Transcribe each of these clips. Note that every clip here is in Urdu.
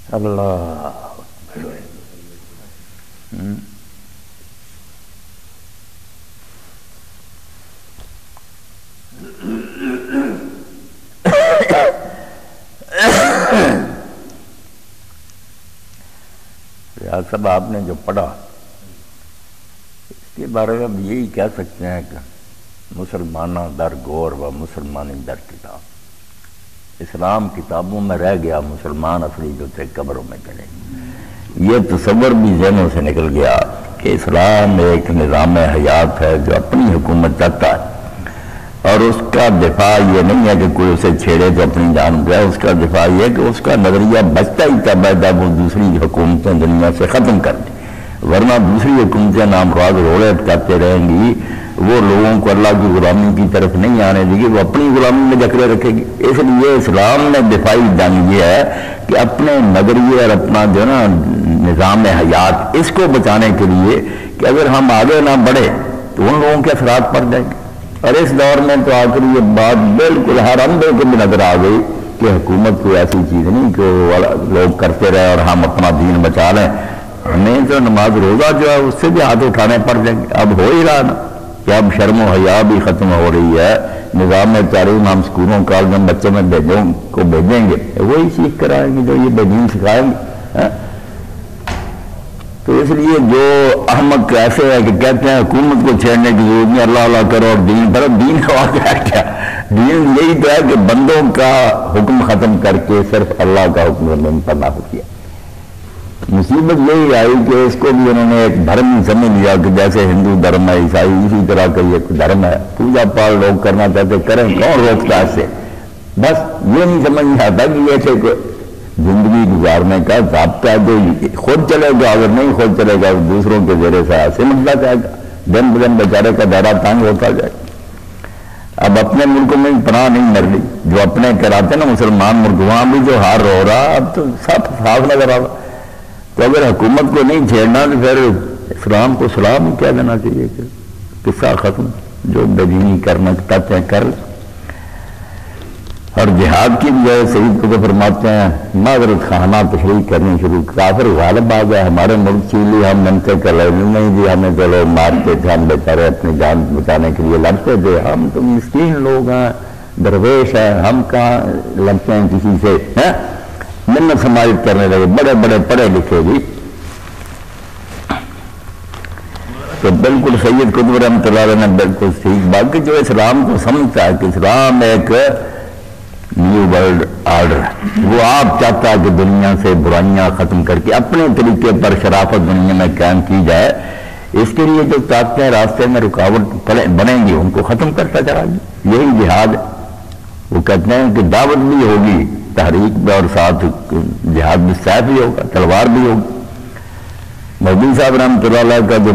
اللہ ریاض صاحب آپ نے جو پڑھا اس کے بارے میں ہم یہی کہہ سکتے ہیں کہ مسلمانہ در غور و مسلمانی در کتاب، اسلام کتابوں میں رہ گیا، مسلمان اصلی جو تھے قبروں میں چلے۔ یہ تصور بھی ذہنوں سے نکل گیا کہ اسلام ایک نظام حیات ہے جو اپنی حکومت چاہتا ہے، اور اس کا دفاع یہ نہیں ہے کہ کوئی اسے چھیڑے تو اپنی جان جائے، اس کا دفاع یہ ہے کہ اس کا نظریہ بچتا ہی تب ہے جب وہ دوسری حکومتیں دنیا سے ختم کر دیں، ورنہ دوسری حکومتیں نامراد روڑے اٹکاتے رہیں گی، وہ لوگوں کو اللہ کی غلامی کی طرف نہیں آنے دے گی، وہ اپنی غلامی میں جکڑے رکھے گی۔ اس لیے اسلام نے دفاعی جنگ یہ ہے کہ اپنے نظریے اور اپنا جو نا نظام حیات اس کو بچانے کے لیے کہ اگر ہم آگے نہ بڑھے تو ان لوگوں کے اثرات پڑ جائیں گے۔ اور اس دور میں تو آخر یہ بات بالکل ہر اندھے کو بھی نظر آ گئی کہ حکومت کوئی ایسی چیز نہیں کہ لوگ کرتے رہے اور ہم اپنا دین بچا لیں، ہمیں تو نماز روزہ جو ہے اس سے بھی ہاتھ اٹھانے پڑ جائیں گے۔ اب ہو ہی رہا نا کہ اب شرم و حیا بھی ختم ہو رہی ہے، نظام تعلیم ہم اسکولوں کالجوں میں بچوں میں بھیجیں گے، وہی سیکھ کر آئیں گے جو یہ بے دین سکھائیں گے۔ تو اس لیے جو احمق ایسے ہے کہ کہتے ہیں حکومت کو چھیڑنے کی ضرورت نہیں، اللہ اللہ کرو اور دین پر، دین کا کیا دین یہی تو ہے کہ بندوں کا حکم ختم کر کے صرف اللہ کا حکم پر نافذ کیا۔ مصیبت یہی آئی کہ اس کو بھی انہوں نے ایک دھرم ہی سمجھ لیا کہ جیسے ہندو دھرم ہے، عیسائی اسی طرح کا یہ دھرم ہے، پوجا پاٹ لوگ کرنا چاہتے کریں، کون روکتا ہے اس سے؟ بس یہ نہیں سمجھ میں آتا کہ یہ ایسے زندگی گزارنے کا ضابطہ ہے، جو خود چلے گا، اگر نہیں خود چلے گا دوسروں کے زیر سایہ سمجھتا جائے گا، دن بدن بیچارے کا دائرہ تنگ ہوتا جائے گا۔ اب اپنے ملکوں میں پناہ نہیں مر رہی، جو اپنے کراتے نا مسلمان ملک، وہاں بھی جو ہار ہو رہا اب تو سب صاف نظر آ رہا۔ تو اگر حکومت کو نہیں چھیڑنا تو پھر اسلام کو سلام کیا دینا چاہیے کہ قصہ ختم، جو بدینی کرنا چاہتے ہیں کر۔ اور جہاد کی بھی سعید کو تو فرماتے ہیں معذرت خانہ تشریح کرنی شروع، کافر غالب آ گیا ہمارے ملک چیلی، ہم منتے کر رہے نہیں جی، ہمیں تو لوگ مارتے تھے، ہم بیچارے اپنی جان بچانے کے لیے لڑتے تھے، ہم تو مسکین لوگ ہیں، درویش ہیں، ہم کہاں لڑتے ہیں کسی سے، منت سماجت کرنے لگے، بڑے بڑے پڑھے لکھے بھی۔ تو بالکل سید قطب رحمۃ اللہ علیہ نے بالکل ٹھیک بات کہ جو اسلام کو سمجھتا ہے کہ اسلام ایک نیو ورلڈ آرڈر ہے، وہ آپ چاہتا ہے کہ دنیا سے برائیاں ختم کر کے اپنے طریقے پر شرافت دنیا میں قائم کی جائے، اس کے لیے جو طاقتیں راستے میں رکاوٹ بنیں گی ان کو ختم کرتا چلا گیا، یہی جہاد ہے۔ وہ کہتے ہیں کہ دعوت بھی ہوگی تحریک بھی، اور ساتھ جہاد بھی، سیف بھی ہوگا، تلوار بھی ہوگی۔ مولوی صاحب رحمۃ اللہ علیہ کا جو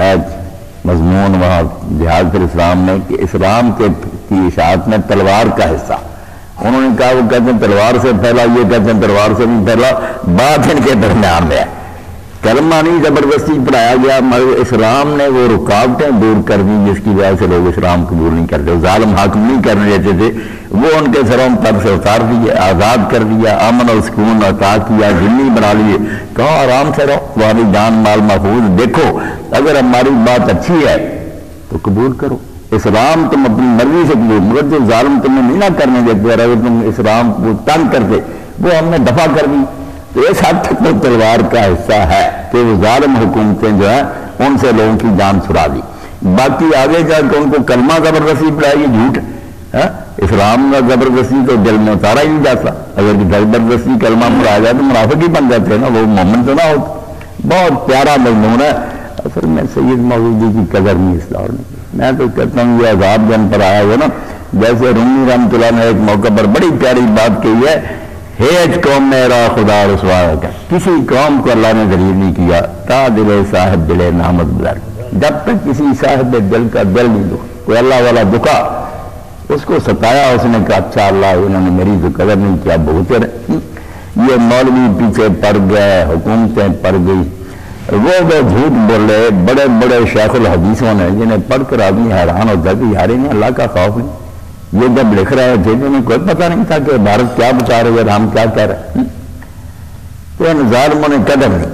مضمون وہاں جہاد فی اسلام میں کہ اسلام کی اشاعت میں تلوار کا حصہ، انہوں نے کہا وہ کہتے ہیں تلوار سے پھیلا، یہ کہتے ہیں تلوار سے بھی پھیلا، بات ان کے درمیان میں ہے۔ کلمہ نہیں زبردستی پڑھایا گیا، مگر اسلام نے وہ رکاوٹیں دور کر دی جس کی وجہ سے لوگ اسلام قبول نہیں کرتے، ظالم حاکم نہیں کرنے دیتے تھے، وہ ان کے سروں پر سے اتار دیے، آزاد کر دیا، امن اور سکون عطا کیا، ذمہ بنا لیے، کہو آرام سے رہو، تمہاری جان مال محفوظ، دیکھو اگر ہماری بات اچھی ہے تو قبول کرو، اسلام تم اپنی مرضی سے قبول، مگر جو ظالم تمہیں نہیں نہ کرنے دیتے، اگر تم اسلام کو تنگ کرتے وہ ہم نے دفع کر دی۔ تو اس حد تک وہ تلوار کا حصہ ہے کہ وہ ظالم حکومتیں جو ہیں ان سے لوگوں کی جان چھڑا دی۔ باقی آگے جا کے ان کو کلمہ زبردستی پڑھائی، جھوٹ ہے، اسلام کا زبردستی تو دل میں اتارا ہی نہیں جاتا، اگر زبردستی کلمہ پڑھایا جائے تو منافق ہی بن جاتے ہیں نا، وہ مومن تو نہ ہوتے۔ بہت پیارا مضمون ہے، اصل میں سید مودودی کی قدر نہیں اس دور میں تو کہتا ہوں یہ عذاب جن پر آیا ہوا نا، جیسے رومی رحمۃ اللہ نے ایک موقع پر بڑی پیاری بات کہی ہے، ہیج قوم میرا خدا رسوا کا، کسی قوم کو اللہ نے ذلیل نہیں کیا، تا دل صاحب دل نعمت بلر، جب تک کسی صاحب دل کا دل نہیں دو، کوئی اللہ والا دکھا اس کو ستایا، اس نے کہا اچھا اللہ انہوں نے میری تو قدر نہیں کیا، بہت یہ مولوی پیچھے پڑ گئے، حکومتیں پڑ گئی، وہ جھوٹ بولے، بڑے بڑے شیخ الحدیثوں نے جنہیں پڑھ کر آدمی حیران ہوتا ہے کہ یار انہیں اللہ کا خوف نہیں، یہ جب لکھ رہے تھے انہیں کوئی پتہ نہیں تھا کہ بھارت کیا بتا رہے اور ہم کیا کہہ رہے ہیں۔ ان ظالموں نے قدر نہیں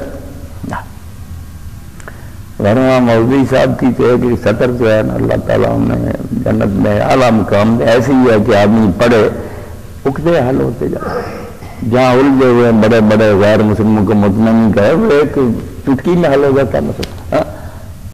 ورنہ مولوی صاحب کی تو ایک سطر جو ہے نا اللہ تعالیٰ نے جنت میں اعلیٰ مقام میں ایسے ہی ہے کہ آدمی پڑھے اکتے حل ہوتے جاتے جہاں الجھے ہوئے بڑے بڑے غیر مسلموں کو مطمئن کا ہے وہ ایک چٹکی میں حل ہو جاتا ہے مسئلہ